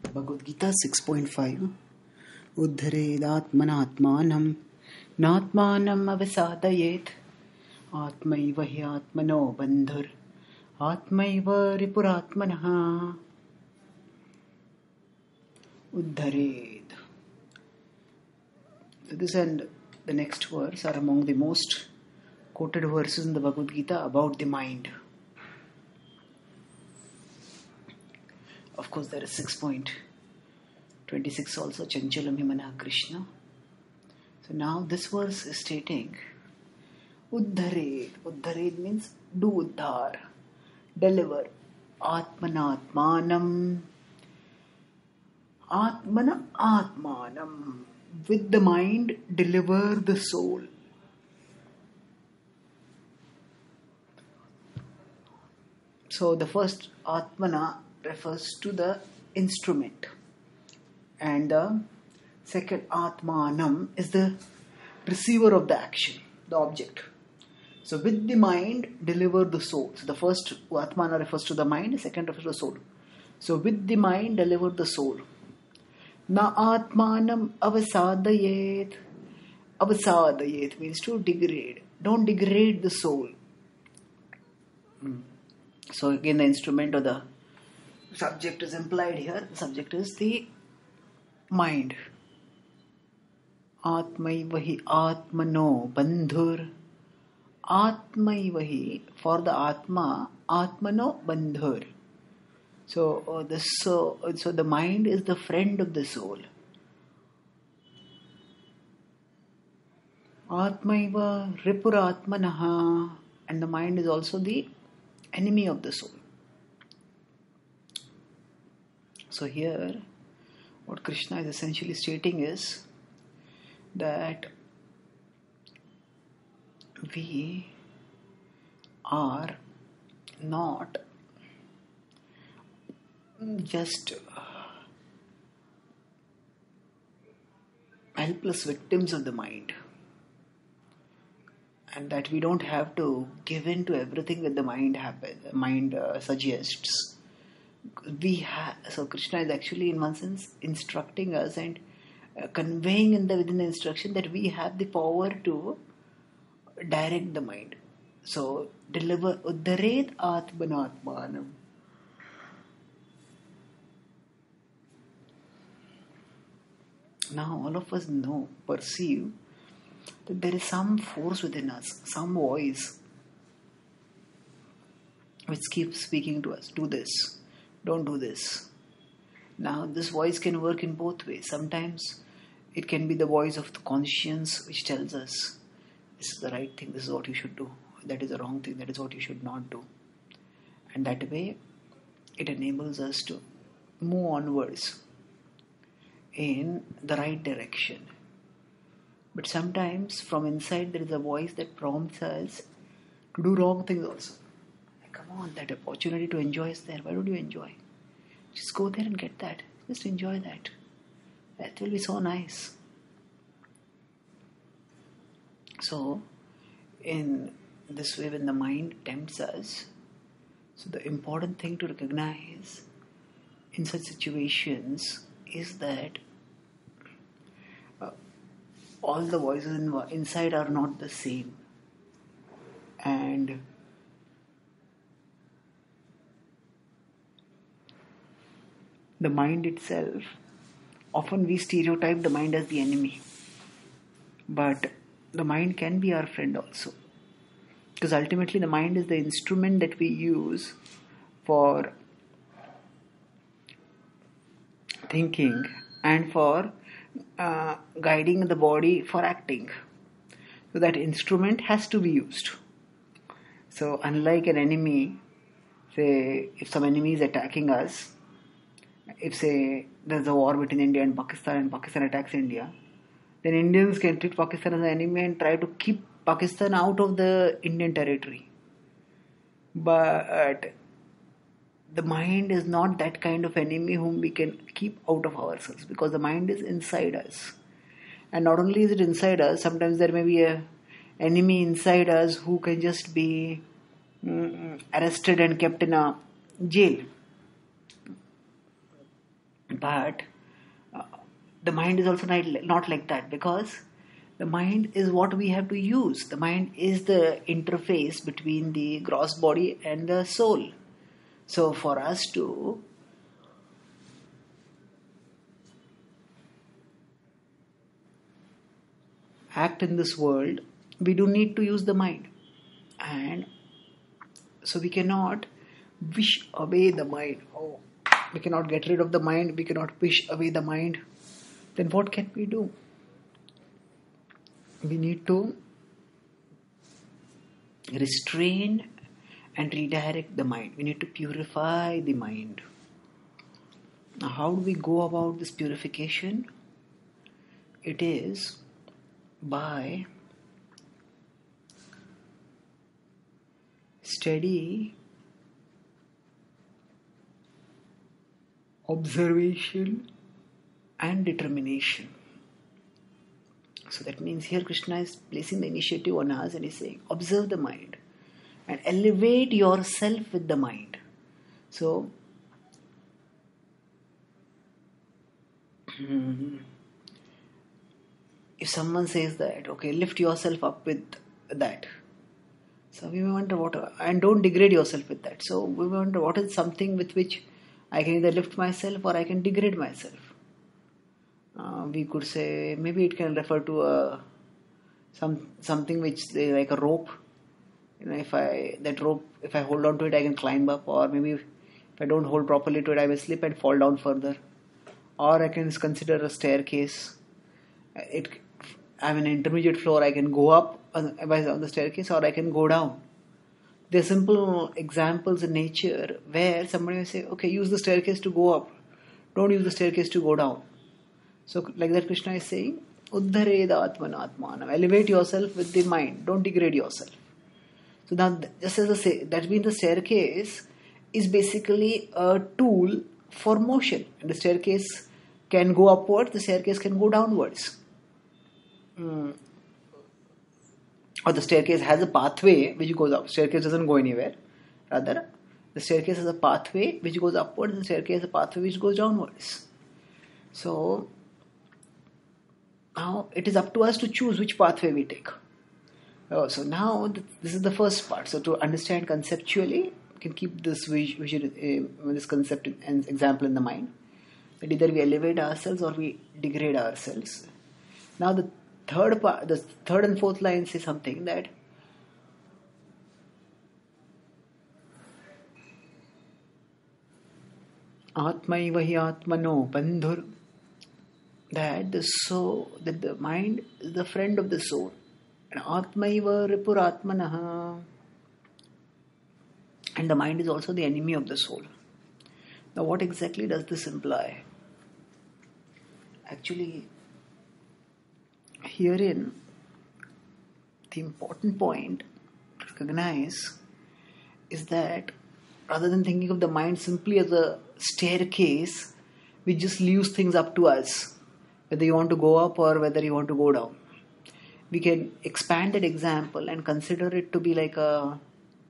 Bhagavad Gita 6.5 Uddharedātmanātmānam Nātmānam avasadayet Ātmaiva hi ātmano bandhur Ātmaiva ripuratmanaha Uddhared. So this and the next verse are among the most quoted verses in the Bhagavad Gita about the mind. Of course, there is 6.26 also, Chanchalam Himana Krishna. So now this verse is stating, Uddhared. Uddhared means do uddhar, deliver. Atmanatmanam. Atmana atmanam. With the mind, deliver the soul. So the first Atmana refers to the instrument, and the second Atmanam is the receiver of the action, the object. So with the mind, deliver the soul. So the first Atmana refers to the mind, the second refers to the soul. So with the mind, deliver the soul. Na Atmanam avasadayet. Avasadayet means to degrade. Don't degrade the soul. So again, the instrument or the subject is implied here. The subject is the mind. Atmaivahi atmano bandhur. Atmaivahi, for the Atma, atmano bandhur. So the mind is the friend of the soul. Atmaiva ripuratmanaha, and the mind is also the enemy of the soul. So here, what Krishna is essentially stating is that we are not just helpless victims of the mind, and that we don't have to give in to everything that the mind suggests. So Krishna is actually, in one sense, instructing us and conveying within the instruction that we have the power to direct the mind. So deliver Uddhared Atmanatmanam. Now all of us perceive that there is some force within us, some voice which keeps speaking to us, do this, don't do this. Now this voice can work in both ways. Sometimes it can be the voice of the conscience which tells us this is the right thing, this is what you should do, that is the wrong thing, that is what you should not do. And that way it enables us to move onwards in the right direction. But sometimes from inside there is a voice that prompts us to do wrong things also. Like, come on, that opportunity to enjoy is there. Why don't you enjoy? Just go there and get that. Just enjoy that. That will be so nice. So, in this way, when the mind tempts us, so the important thing to recognize in such situations is that all the voices inside are not the same, and the mind itself, often we stereotype the mind as the enemy, but the mind can be our friend also, because ultimately the mind is the instrument that we use for thinking and for guiding the body for acting. So that instrument has to be used. So unlike an enemy, say if some enemy is attacking us, if say there's a war between India and Pakistan attacks India, then Indians can treat Pakistan as an enemy and try to keep Pakistan out of the Indian territory. But the mind is not that kind of enemy whom we can keep out of ourselves, because the mind is inside us. And not only is it inside us, sometimes there may be an enemy inside us who can just be arrested and kept in a jail. But the mind is also not like that, because the mind is what we have to use. The mind is the interface between the gross body and the soul. So for us to act in this world, we do need to use the mind. And so we cannot wish away the mind. Oh, we cannot get rid of the mind, we cannot wish away the mind. Then what can we do? We need to restrain and redirect the mind. We need to purify the mind. Now, how do we go about this purification? It is by steady observation and determination. So that means here Krishna is placing the initiative on us and is saying, observe the mind and elevate yourself with the mind. So, if someone says that, okay, lift yourself up with that. So we may wonder and don't degrade yourself with that. So we may wonder, what is something with which I can either lift myself or I can degrade myself? We could say maybe it can refer to something which is like a rope. If I hold on to it, I can climb up, or maybe if I don't hold properly to it, I will slip and fall down further. Or I can consider a staircase. I'm an intermediate floor. I can go up on the staircase, or I can go down. There are simple examples in nature where somebody will say, okay, use the staircase to go up. Don't use the staircase to go down. So like that Krishna is saying, Uddhareda Atmanatmanam. Elevate yourself with the mind. Don't degrade yourself. So now, just as that means the staircase is basically a tool for motion. And the staircase can go upwards, the staircase can go downwards. Or the staircase has a pathway which goes up. Staircase doesn't go anywhere. Rather, the staircase has a pathway which goes upwards, and the staircase has a pathway which goes downwards. So now it is up to us to choose which pathway we take. So now this is the first part. So to understand conceptually, you can keep this vision, this concept and example in the mind. That either we elevate ourselves or we degrade ourselves. Now the third and fourth line say something that Atmaiva hi Atmano Bandhur, that the mind is the friend of the soul. And Atmaiva Ripur Atmanaha, and the mind is also the enemy of the soul. Now what exactly does this imply? Actually, herein the important point to recognize is that rather than thinking of the mind simply as a staircase which just leaves things up to us, whether you want to go up or whether you want to go down, we can expand that example and consider it to be like a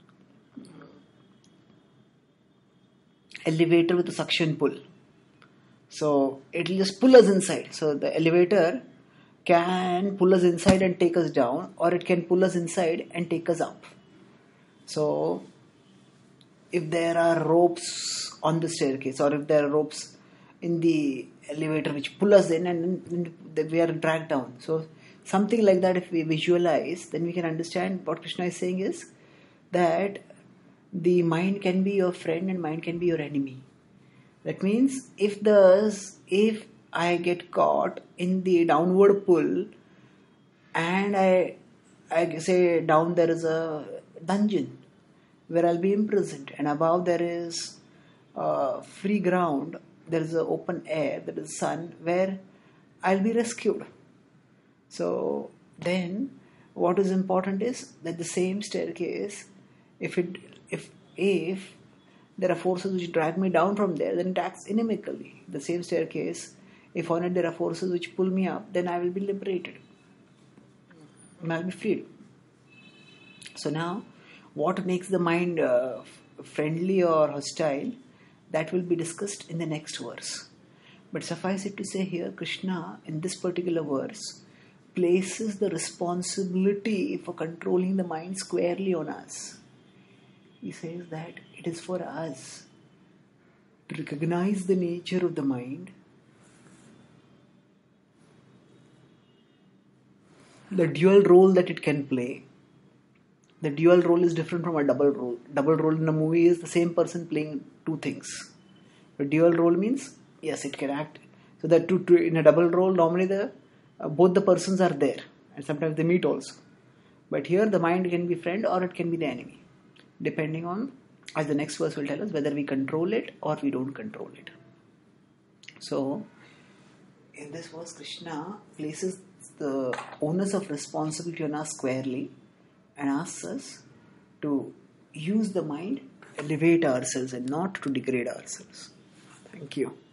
elevator with a suction pull. So it will just pull us inside. So the elevator can pull us inside and take us down, or it can pull us inside and take us up. So if there are ropes on the staircase, or if there are ropes in the elevator which pull us in and we are dragged down. So something like that, if we visualize, then we can understand what Krishna is saying is that the mind can be your friend and mind can be your enemy. That means if I get caught in the downward pull and I say down there is a dungeon where I'll be imprisoned, and above there is free ground, there is open air, there is sun where I'll be rescued. So then what is important is that the same staircase, if there are forces which drag me down from there, then it acts inimically. The same staircase, if on it there are forces which pull me up, then I will be liberated. I'll be freed. So now, what makes the mind friendly or hostile, that will be discussed in the next verse. But suffice it to say here, Krishna, in this particular verse, places the responsibility for controlling the mind squarely on us. He says that it is for us to recognize the nature of the mind, the dual role that it can play. The dual role is different from a double role. Double role in a movie is the same person playing two things. A dual role means, yes, it can act. So that in a double role, normally both the persons are there, and sometimes they meet also. But here the mind can be friend or it can be the enemy, depending on, as the next verse will tell us, whether we control it or we don't control it. So, in this verse, Krishna places the onus of responsibility on us squarely and asks us to use the mind, elevate ourselves and not to degrade ourselves. Thank you.